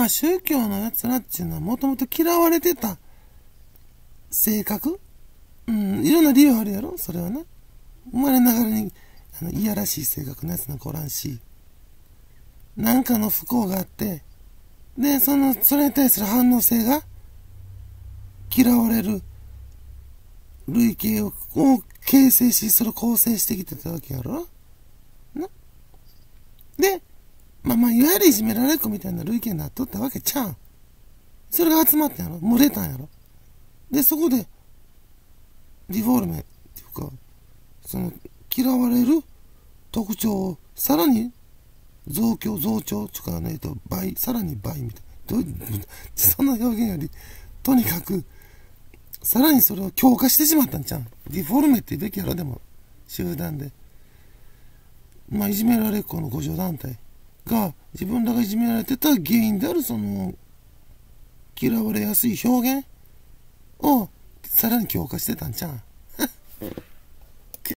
まあ宗教のやつらっていうのはもともと嫌われてた性格、いろんな理由あるやろ、それはな。生まれながらにいやらしい性格のやつなんかおらんし、なんかの不幸があって、で、それに対する反応性が嫌われる類型を形成し、それを構成してきてたわけやろな。で、いわゆるいじめられっ子みたいな類型になっとったわけちゃうん。それが集まったんやろ、群れたんやろ。で、そこで、ディフォルメっていうか、嫌われる特徴をさらに増長とかねと倍、さらに倍みたいな。その表現より、とにかく、さらにそれを強化してしまったんちゃう。ディフォルメって言うべきやろ、でも、集団で。いじめられっ子の互助団体が、自分らがいじめられてた原因である嫌われやすい表現をさらに強化してたんちゃう。